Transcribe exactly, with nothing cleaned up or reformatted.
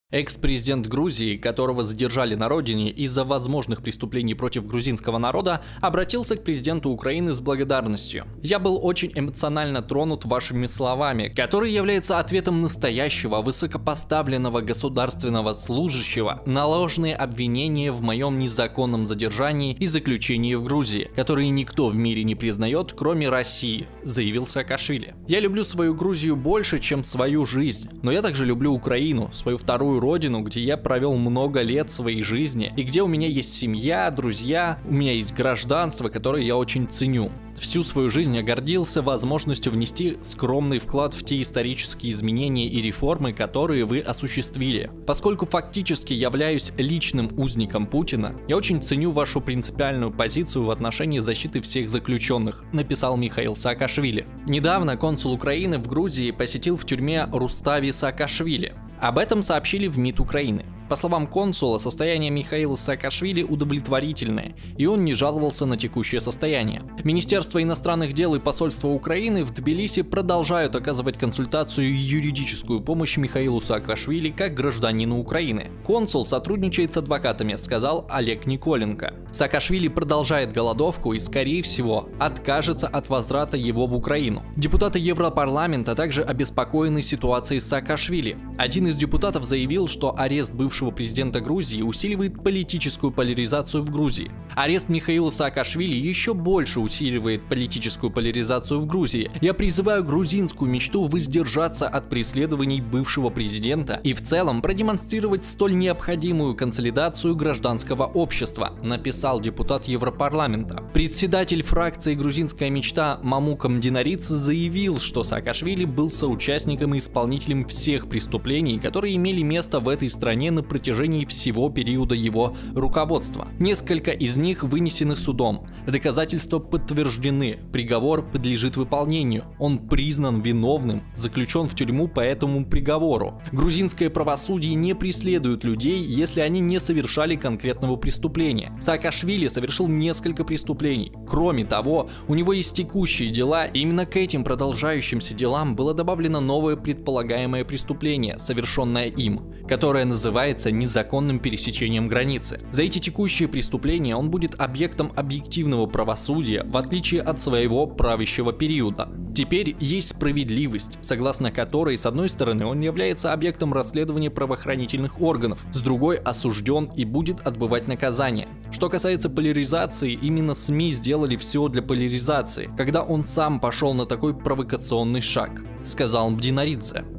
Экс-президент Грузии, которого задержали на родине из-за возможных преступлений против грузинского народа, обратился к президенту Украины с благодарностью. «Я был очень эмоционально тронут вашими словами, которые являются ответом настоящего высокопоставленного государственного служащего на ложные обвинения в моем незаконном задержании и заключении в Грузии, которые никто в мире не признает, кроме России», — заявил Саакашвили. «Я люблю свою Грузию больше, чем свою жизнь, но я также люблю Украину, свою вторую родину, где я провел много лет своей жизни и где у меня есть семья, друзья, у меня есть гражданство, которое я очень ценю. Всю свою жизнь я гордился возможностью внести скромный вклад в те исторические изменения и реформы, которые вы осуществили. Поскольку фактически являюсь личным узником Путина, я очень ценю вашу принципиальную позицию в отношении защиты всех заключенных», — написал Михаил Саакашвили. Недавно консул Украины в Грузии посетил в тюрьме Рустави Саакашвили. Об этом сообщили в МИД Украины. По словам консула, состояние Михаила Саакашвили удовлетворительное, и он не жаловался на текущее состояние. Министерство иностранных дел и посольство Украины в Тбилиси продолжают оказывать консультацию и юридическую помощь Михаилу Саакашвили как гражданину Украины. Консул сотрудничает с адвокатами, сказал Олег Николенко. Саакашвили продолжает голодовку и, скорее всего, откажется от возврата его в Украину. Депутаты Европарламента также обеспокоены ситуацией Саакашвили. Один из депутатов заявил, что арест бывшего президента Грузии усиливает политическую поляризацию в Грузии. Арест Михаила Саакашвили еще больше усиливает политическую поляризацию в Грузии. Я призываю грузинскую мечту воздержаться от преследований бывшего президента и в целом продемонстрировать столь необходимую консолидацию гражданского общества, написал депутат Европарламента. Председатель фракции «Грузинская мечта» Мамука Мдинаридзе заявил, что Саакашвили был соучастником и исполнителем всех преступлений, которые имели место в этой стране на протяжении всего периода его руководства. Несколько из них вынесены судом. Доказательства подтверждены, приговор подлежит выполнению. Он признан виновным, заключен в тюрьму по этому приговору. Грузинское правосудие не преследует людей, если они не совершали конкретного преступления. Саакашвили совершил несколько преступлений. Кроме того, у него есть текущие дела, и именно к этим продолжающимся делам было добавлено новое предполагаемое преступление, совершенное им, которое называется незаконным пересечением границы. За эти текущие преступления он будет объектом объективного правосудия, в отличие от своего правящего периода. Теперь есть справедливость, согласно которой, с одной стороны, он является объектом расследования правоохранительных органов, с другой осужден и будет отбывать наказание. Что касается поляризации, именно СМИ сделали все для поляризации, когда он сам пошел на такой провокационный шаг, сказал Мдинаридзе.